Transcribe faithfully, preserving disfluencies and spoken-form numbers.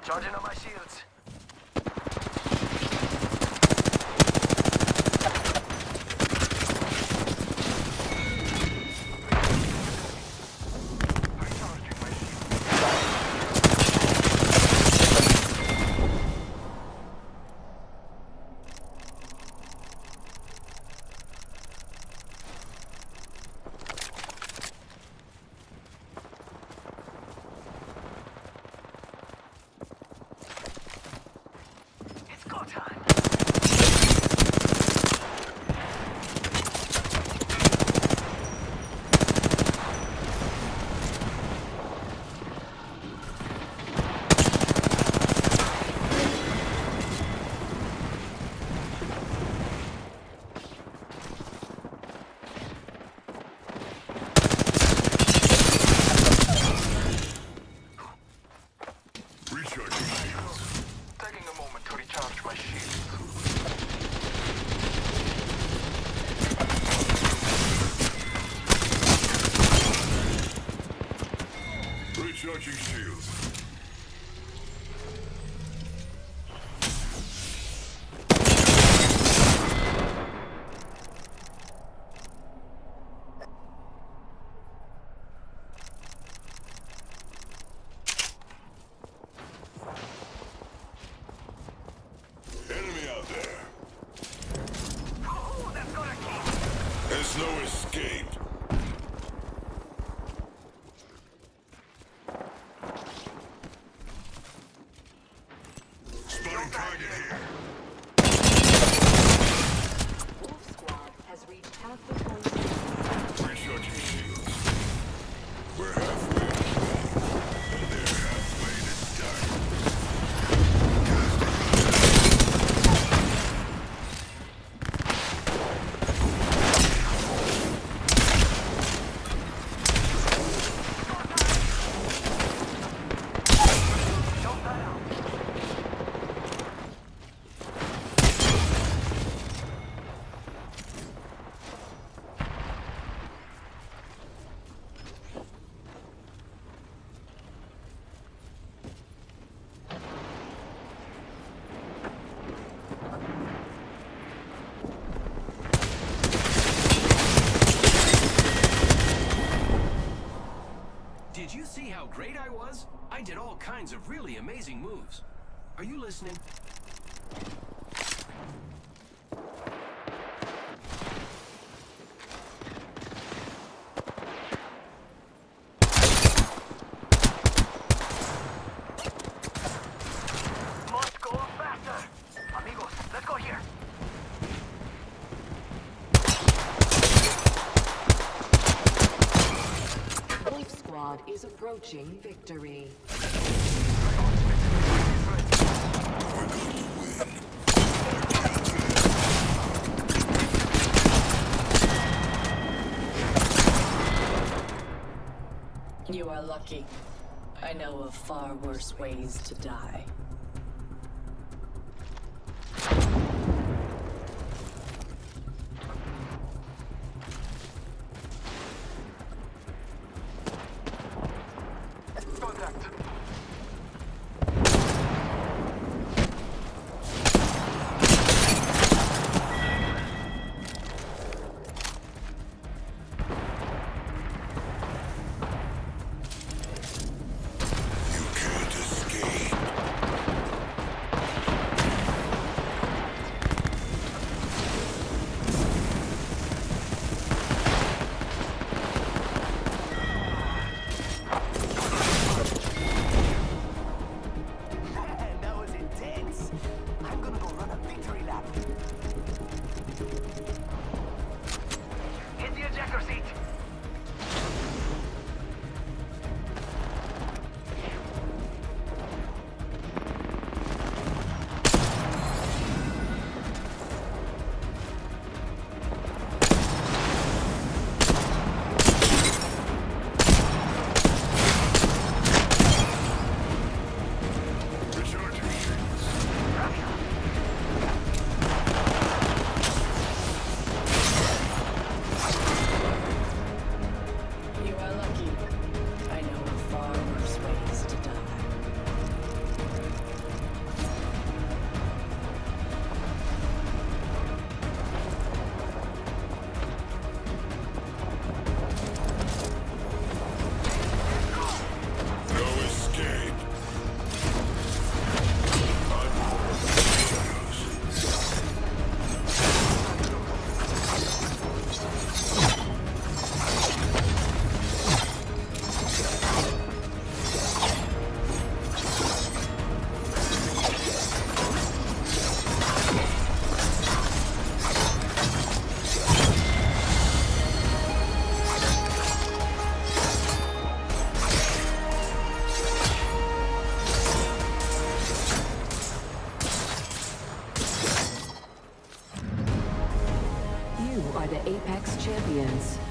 Charging on my shields. Recharging shields. Enemy out there. Oh, that's gonna kill. There's no escape. Spotting target here. Wolf Squad has reached halfway point. Recharging shields. We're halfway. They're halfway to done. Did you see how great I was? I did all kinds of really amazing moves. Are you listening? Must go faster. Amigos, let's go here. Wolf Squad is approaching victory. You are lucky. I know of far worse ways to die. Contact. You can't escape. Apex Champions.